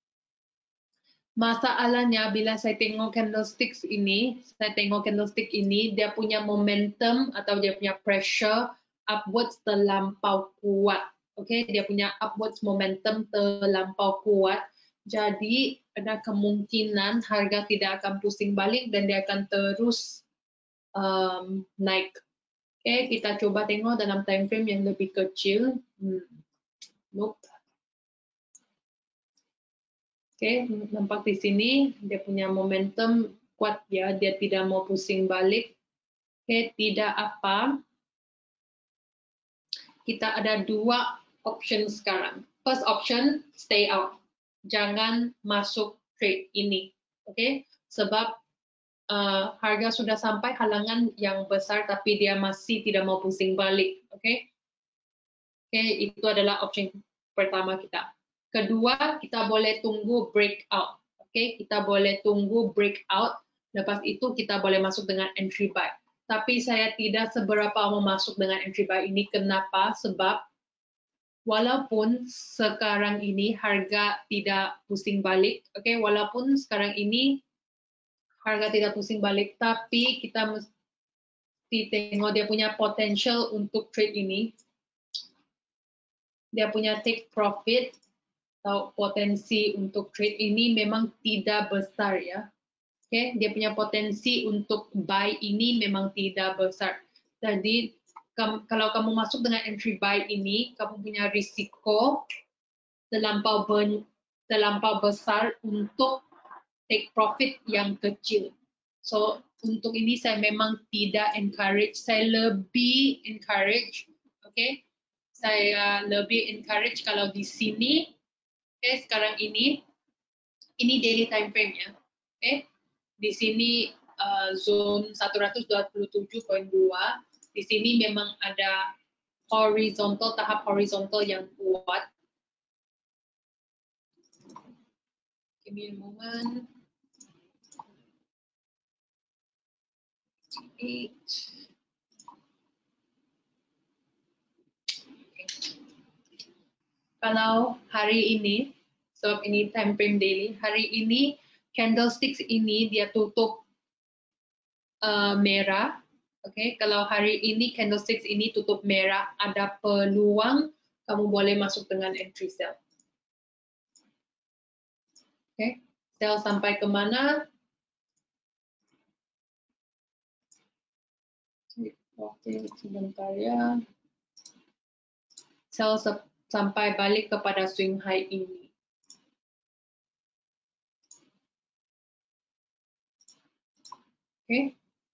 Masalahnya bila saya tengok candlesticks ini, saya tengok candlestick ini, dia punya momentum atau dia punya pressure upwards terlampau kuat. Oke, okay? Dia punya upwards momentum terlampau kuat. Jadi ada kemungkinan harga tidak akan pusing balik dan dia akan terus um, naik. Oke, okay? Kita coba tengok dalam time frame yang lebih kecil. Hmm. Nope. Oke, okay, nampak di sini dia punya momentum kuat ya, dia tidak mau pusing balik. Oke, okay, tidak apa. Kita ada dua option sekarang. First option, stay out. Jangan masuk trade ini. Oke, okay? Sebab uh, harga sudah sampai halangan yang besar tapi dia masih tidak mau pusing balik. Oke, okay? Oke, okay, itu adalah option pertama kita. Kedua, kita boleh tunggu breakout. Oke, okay? Kita boleh tunggu breakout. Lepas itu kita boleh masuk dengan entry buy. Tapi saya tidak seberapa mau masuk dengan entry buy ini. Kenapa? Sebab walaupun sekarang ini harga tidak pusing balik, oke, okay? Walaupun sekarang ini harga tidak pusing balik, tapi kita mesti tengok dia punya potential untuk trade ini. Dia punya take profit atau potensi untuk trade ini memang tidak besar ya. Oke, okay? Dia punya potensi untuk buy ini memang tidak besar. Jadi kalau kamu masuk dengan entry buy ini, kamu punya risiko terlampau terlampau besar untuk take profit yang kecil. So untuk ini saya memang tidak encourage, saya lebih encourage, oke? Okay? Saya lebih encourage kalau di sini. Oke, okay, sekarang ini, ini daily time frame ya. Oke, okay? Di sini uh, zone seratus dua puluh tujuh koma dua. Di sini memang ada horizontal, tahap horizontal yang kuat. Give me a moment. Eight. Okay. Kalau hari ini, sebab so ini time frame daily, hari ini candlesticks ini dia tutup uh, merah. Oke, okay? Kalau hari ini candlesticks ini tutup merah, ada peluang kamu boleh masuk dengan entry sell. Oke, okay? Sell sampai kemana? Oke, okay, sebentar ya. Sell sampai balik kepada swing high ini. Oke. Okay?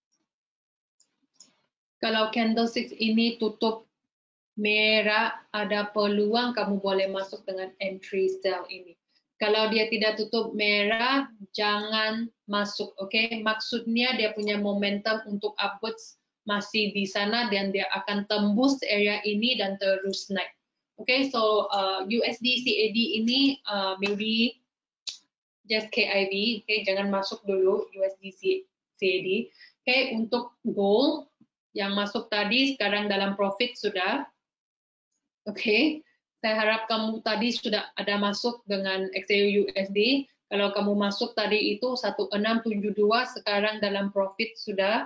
Kalau candlesticks ini tutup merah, ada peluang kamu boleh masuk dengan entry sell ini. Kalau dia tidak tutup merah, jangan masuk, oke? Okay? Maksudnya dia punya momentum untuk upwards masih di sana dan dia akan tembus area ini dan terus naik. Oke, okay? So uh, U S D C A D ini uh, maybe just K I V, oke? Okay? Jangan masuk dulu U S D C A D. Oke, okay? Untuk gold yang masuk tadi sekarang dalam profit sudah. Oke, okay. Saya harap kamu tadi sudah ada masuk dengan X A U U S D. Kalau kamu masuk tadi itu satu enam tujuh dua, sekarang dalam profit sudah.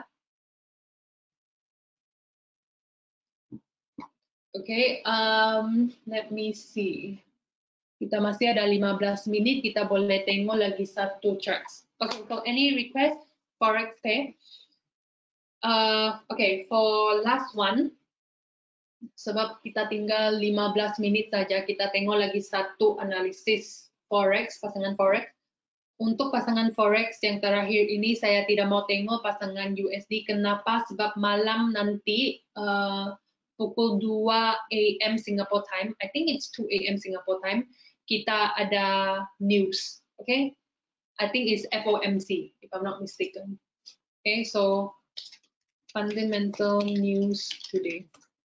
Oke, okay, um, let me see. Kita masih ada lima belas menit, kita boleh tengok lagi satu charts. Oke, okay, so any request forex pay? Uh, okay, for last one, sebab kita tinggal lima belas minit saja, kita tengok lagi satu analisis forex, pasangan forex. Untuk pasangan forex yang terakhir ini saya tidak mau tengok pasangan U S D. Kenapa? Sebab malam nanti uh, pukul dua A M Singapore time, I think it's two A M Singapore time, kita ada news, okay? I think it's F O M C, if I'm not mistaken. Okay, so fundamental news today.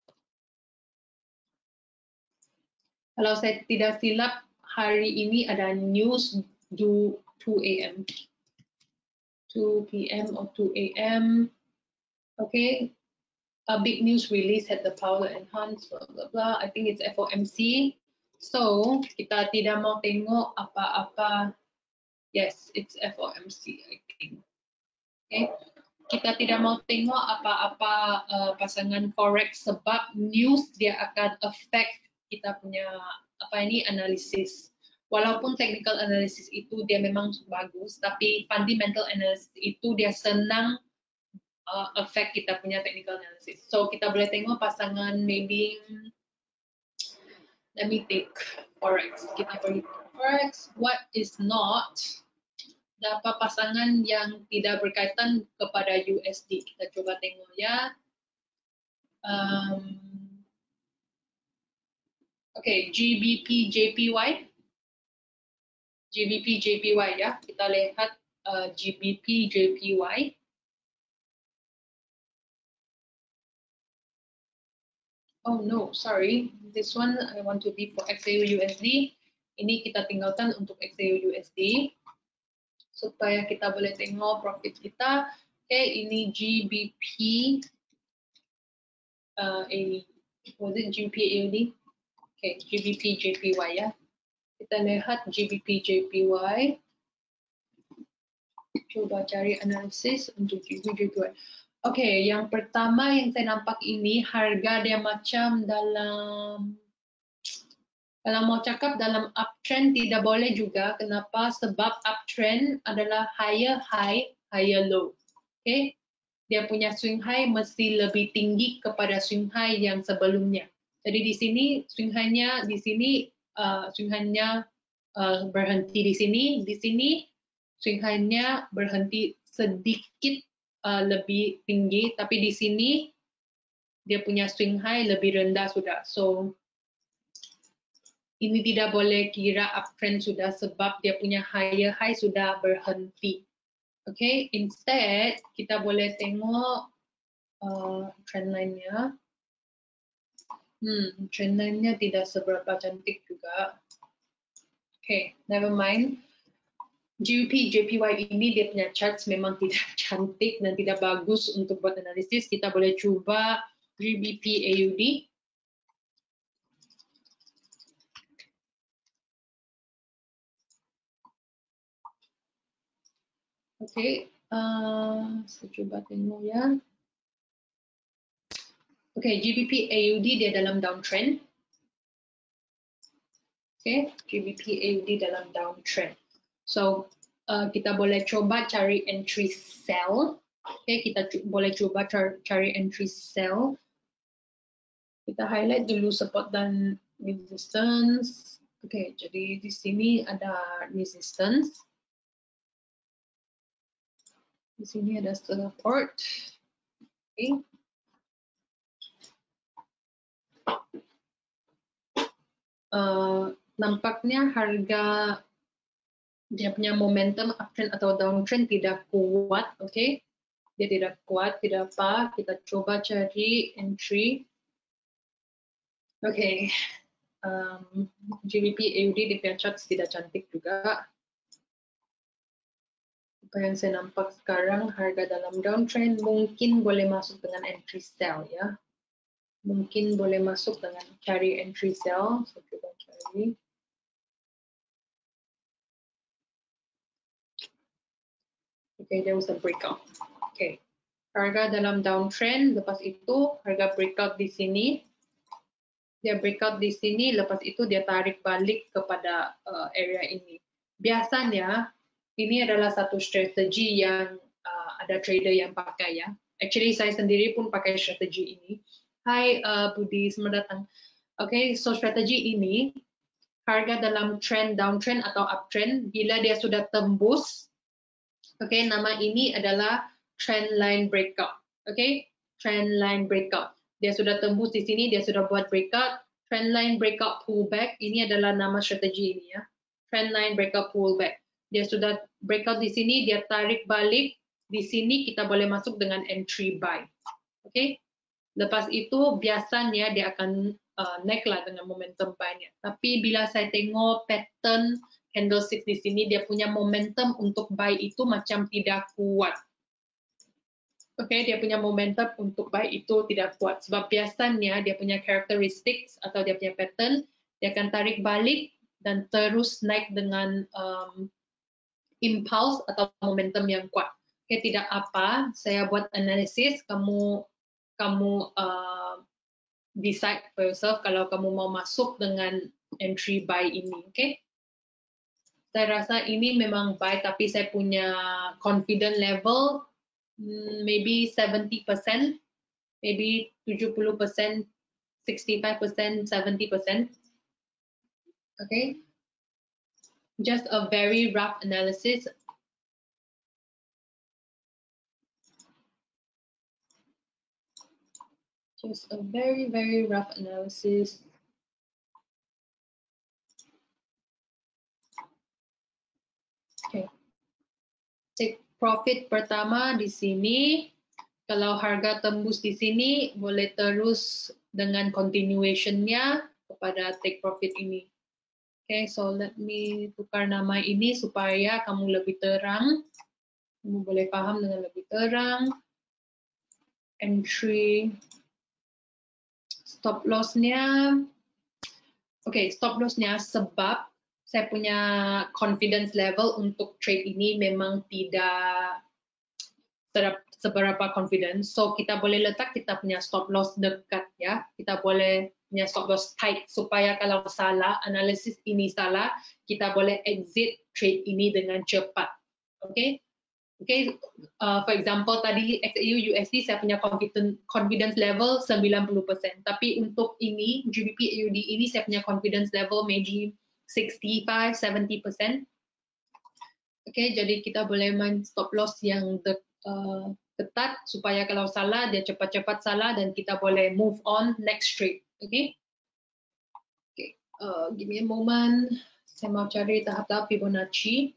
Kalau saya tidak silap, hari ini ada news do two A M two P M or two A M Okay, a big news release at the power enhance, blah, blah, blah. I think it's F O M C. So, kita tidak mau tengok apa-apa. Yes, it's F O M C, I think. Okay. Kita tidak mau tengok apa-apa uh, pasangan forex sebab news dia akan affect kita punya apa ini analisis. Walaupun technical analysis itu dia memang bagus, tapi fundamental analysis itu dia senang uh, affect kita punya technical analysis. So kita boleh tengok pasangan maybe, let me take forex. Kita pergi forex. What is not? Dapat pasangan yang tidak berkaitan kepada U S D. Kita coba tengok ya. Um, Oke, okay, G B P J P Y. G B P J P Y ya. Kita lihat uh, G B P J P Y. Oh no, sorry. This one I want to be for X A U U S D. Ini kita tinggalkan untuk X A U U S D. Supaya kita boleh tengok profit kita. Oke, okay, ini G B P uh, A, was it G B P A U D? Oke, okay, G B P J P Y ya. Kita lihat G B P J P Y. Coba cari analisis untuk G B P J P Y. Oke, okay, yang pertama yang saya nampak ini harga dia macam dalam, kalau mau cakap dalam uptrend tidak boleh juga. Kenapa? Sebab uptrend adalah higher high, higher low. Oke, okay? Dia punya swing high mesti lebih tinggi kepada swing high yang sebelumnya. Jadi di sini swing high-nya di sini uh, swing high-nya uh, berhenti di sini, di sini swing high-nya berhenti sedikit uh, lebih tinggi, tapi di sini dia punya swing high lebih rendah sudah. So ini tidak boleh kira uptrend sudah sebab dia punya higher high sudah berhenti. Oke, okay? Instead kita boleh tengok uh, trendline-nya. Hmm, trendline-nya tidak seberapa cantik juga. Oke, okay, never mind. G B P J P Y ini dia punya charts memang tidak cantik dan tidak bagus untuk buat analisis. Kita boleh coba G B P A U D. Oke, okay, uh, saya coba tengok ya. Oke, okay, G B P A U D dia dalam downtrend. Oke, okay, G B P A U D dalam downtrend. So, uh, kita boleh coba cari entry sell. Oke, okay, kita boleh coba cari, cari entry sell. Kita highlight dulu support dan resistance. Oke, okay, jadi di sini ada resistance. Di sini ada support. Oke. Okay. Uh, nampaknya harga dia punya momentum uptrend atau downtrend tidak kuat, oke? Okay? Dia tidak kuat, tidak apa. Kita coba cari entry. Oke, okay. um, G B P A U D di chart tidak cantik juga. Apa yang saya nampak sekarang, harga dalam downtrend mungkin boleh masuk dengan entry sell ya. Mungkin boleh masuk dengan cari entry sell. Saya coba cari. Oke, okay, there was a breakout. Oke, okay. Harga dalam downtrend, lepas itu harga breakout di sini. Dia breakout di sini, lepas itu dia tarik balik kepada uh, area ini. Biasanya, ini adalah satu strategi yang uh, ada trader yang pakai ya. Actually, saya sendiri pun pakai strategi ini. Hai uh, Budi, selamat datang. Oke, okay, so strategi ini, harga dalam trend downtrend atau uptrend, bila dia sudah tembus, oke, okay, nama ini adalah trend line breakout. Oke, okay? Trend line breakout. Dia sudah tembus di sini, dia sudah buat breakout. Trend line breakout pullback, ini adalah nama strategi ini ya. Trend line breakout pullback. Dia sudah breakout di sini, dia tarik balik. Di sini kita boleh masuk dengan entry buy. Oke, okay? Lepas itu biasanya dia akan uh, naik lah dengan momentum buy-nya. Tapi bila saya tengok pattern candlestick di sini, dia punya momentum untuk buy itu macam tidak kuat. Oke, okay, dia punya momentum untuk buy itu tidak kuat. Sebab biasanya dia punya characteristics atau dia punya pattern, dia akan tarik balik dan terus naik dengan um, impulse atau momentum yang kuat. Oke, okay, tidak apa, saya buat analisis, kamu kamu uh, decide for yourself kalau kamu mau masuk dengan entry buy ini, oke? Okay? Saya rasa ini memang buy, tapi saya punya confident level maybe seventy percent, maybe seventy percent, sixty-five percent, seventy percent, oke? Okay? Just a very rough analysis. Just a very, very rough analysis. Okay. Take profit pertama di sini. Kalau harga tembus di sini, boleh terus dengan continuation-nya kepada take profit ini. Okay, so let me tukar nama ini supaya kamu lebih terang. Kamu boleh paham dengan lebih terang. Entry. Stop loss-nya. Oke, okay, stop loss-nya sebab saya punya confidence level untuk trade ini memang tidak seberapa confident. So kita boleh letak kita punya stop loss dekat ya. Kita boleh punya stop loss tight supaya kalau salah, analisis ini salah, kita boleh exit trade ini dengan cepat. Oke? Okay? Oke, okay? uh, for example tadi X A U U S D saya punya confidence confidence level sembilan puluh persen. Tapi untuk ini G B P A U D ini saya punya confidence level maybe sixty-five to seventy percent. Oke, okay, jadi kita boleh main stop loss yang de, uh, ketat supaya kalau salah dia cepat-cepat salah dan kita boleh move on next trade. Oke. Okay? Oke, okay. uh, give me a moment. Saya mau cari tahap-tahap Fibonacci.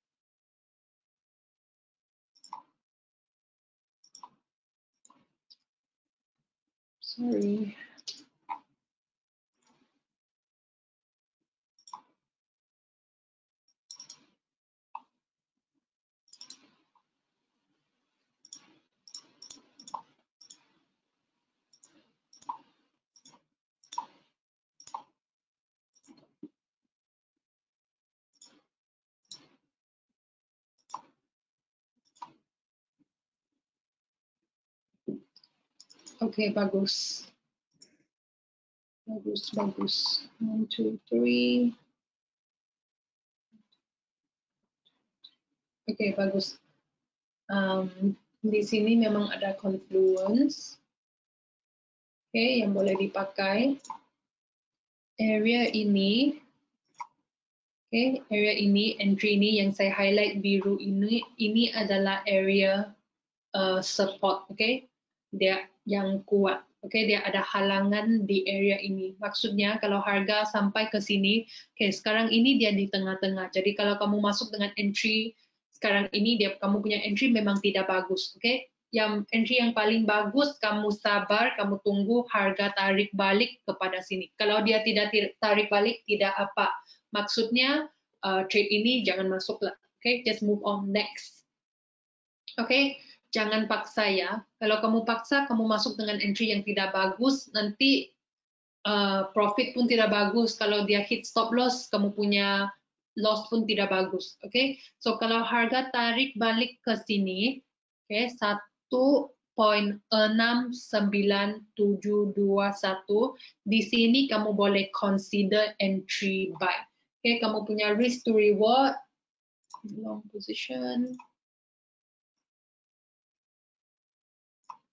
Sorry. Oke, okay, bagus. Bagus, bagus. One, two, three. Oke, okay, bagus. Um, di sini memang ada confluence. Oke, okay, yang boleh dipakai. Area ini, oke, okay, area ini, entry ini yang saya highlight biru ini, ini adalah area uh, support, oke? Okay? Dia yang kuat. Oke, okay, dia ada halangan di area ini. Maksudnya kalau harga sampai ke sini, oke, okay, sekarang ini dia di tengah-tengah. Jadi kalau kamu masuk dengan entry sekarang ini, dia kamu punya entry memang tidak bagus, oke? Okay? Yang entry yang paling bagus, kamu sabar, kamu tunggu harga tarik balik kepada sini. Kalau dia tidak tarik balik, tidak apa. Maksudnya uh, trade ini jangan masuk lah, oke? Okay? Just move on next. Oke? Okay? Jangan paksa ya. Kalau kamu paksa, kamu masuk dengan entry yang tidak bagus, nanti uh, profit pun tidak bagus. Kalau dia hit stop loss, kamu punya loss pun tidak bagus. Oke, okay? So kalau harga tarik balik ke sini, oke, okay, satu koma enam sembilan tujuh dua satu, di sini kamu boleh consider entry buy. Oke, okay? Kamu punya risk to reward, long position.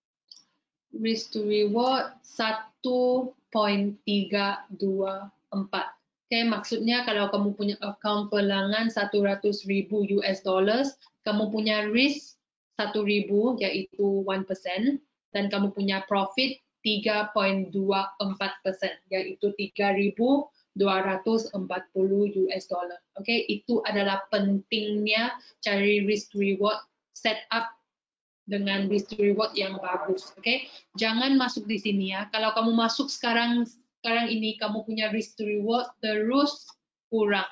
risk to reward satu koma tiga dua empat. Okay, maksudnya kalau kamu punya account pelangan seratus ribu U S dollars, kamu punya risk satu ribu yaitu satu persen dan kamu punya profit tiga koma dua empat persen yaitu tiga ribu dua ratus empat puluh U S dollar. Okay, itu adalah pentingnya cari risk reward set up dengan risk reward yang bagus. Okay, jangan masuk di sini ya. Kalau kamu masuk sekarang sekarang ini kamu punya risk to reward terus kurang.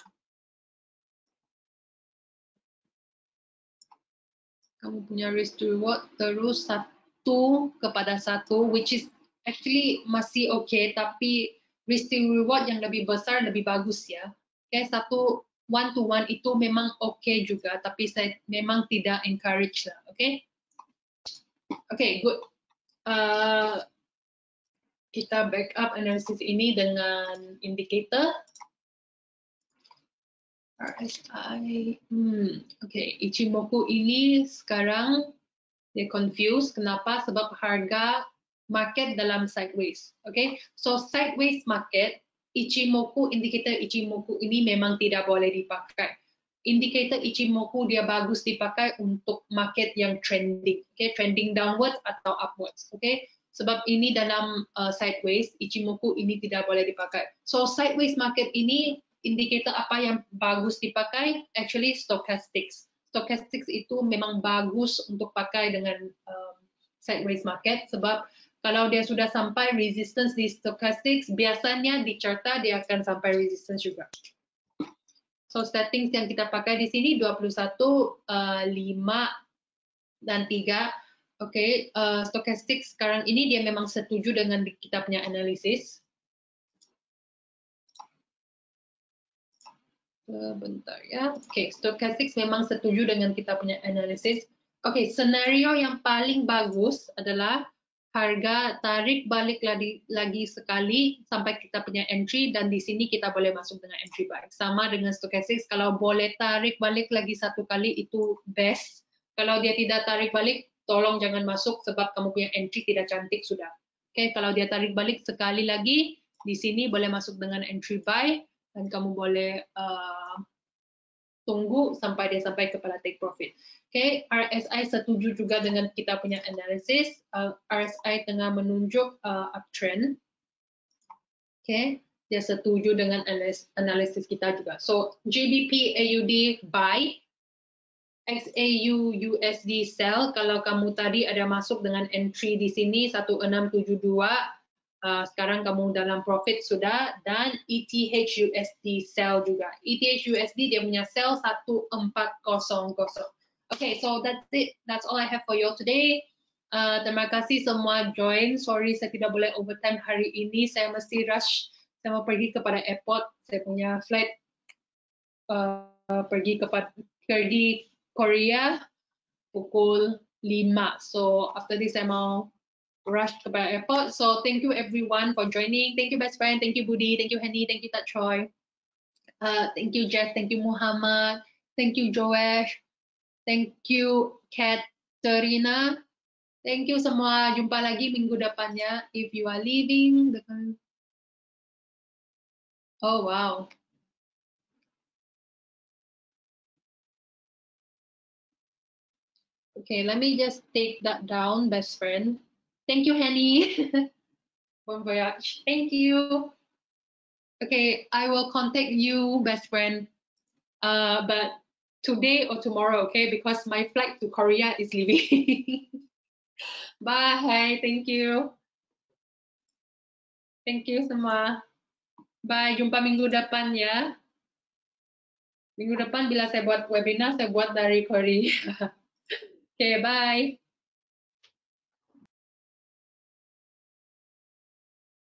Kamu punya risk to reward terus satu kepada satu, which is actually masih okay, tapi risk to reward yang lebih besar lebih bagus ya. Okay, satu one to one itu memang okay juga, tapi saya memang tidak encourage lah. Okay, okay, good. Uh, kita backup analisis ini dengan indikator R S I. Hmm, okay, Ichimoku ini sekarang dia confused. Kenapa? Sebab harga market dalam sideways. Okay, so sideways market, Ichimoku, indikator Ichimoku ini memang tidak boleh dipakai. Indikator Ichimoku dia bagus dipakai untuk market yang trending, okay, trending downwards atau upwards. Okay, sebab ini dalam uh, sideways, Ichimoku ini tidak boleh dipakai. So sideways market ini indikator apa yang bagus dipakai? Actually stochastics. Stochastics itu memang bagus untuk pakai dengan um, sideways market sebab kalau dia sudah sampai resistance di stochastics, biasanya di charta dia akan sampai resistance juga. So settings yang kita pakai di sini dua puluh satu, uh, lima, dan tiga. Oke, okay, uh, stochastics sekarang ini dia memang setuju dengan kita punya analisis. Bentar ya. Oke, okay, stochastics memang setuju dengan kita punya analisis. Oke, okay, senario yang paling bagus adalah harga tarik balik lagi, lagi sekali sampai kita punya entry dan di sini kita boleh masuk dengan entry buy. Sama dengan stochastics, kalau boleh tarik balik lagi satu kali itu best. Kalau dia tidak tarik balik, tolong jangan masuk sebab kamu punya entry tidak cantik sudah. Oke, okay, kalau dia tarik balik sekali lagi, di sini boleh masuk dengan entry buy dan kamu boleh uh, tunggu sampai dia sampai kepada take profit. Oke, okay, R S I setuju juga dengan kita punya analisis. Uh, R S I tengah menunjuk uh, uptrend. Oke, okay, dia setuju dengan analisis kita juga. So G B P A U D buy, X A U U S D sell. Kalau kamu tadi ada masuk dengan entry di sini satu enam tujuh dua, uh, sekarang kamu dalam profit sudah, dan E T H U S D sell juga. E T H U S D dia punya sell satu empat nol nol. Okay, so that's it. That's all I have for you today. Uh, terima kasih semua join. Sorry saya tidak boleh overtime hari ini. Saya mesti rush. Saya mau pergi kepada airport. Saya punya flight uh, pergi kepada pergi Korea pukul lima. So after this saya mau rush kepada airport. So thank you everyone for joining. Thank you best friend. Thank you Budi. Thank you Henny. Thank you Tak Choi. Uh, thank you Jeff. Thank you Muhammad. Thank you Joash. Thank you Katerina. Thank you semua. Jumpa lagi minggu depannya. If you are leaving the... Oh wow. Okay, let me just take that down, best friend. Thank you, Henny. Bon voyage. Thank you. Okay, I will contact you, best friend. Uh, but today or tomorrow, okay? Because my flight to Korea is leaving. Bye. Thank you. Thank you semua. Bye. Jumpa minggu depan ya. Minggu depan bila saya buat webinar, saya buat dari Korea. Okay, bye.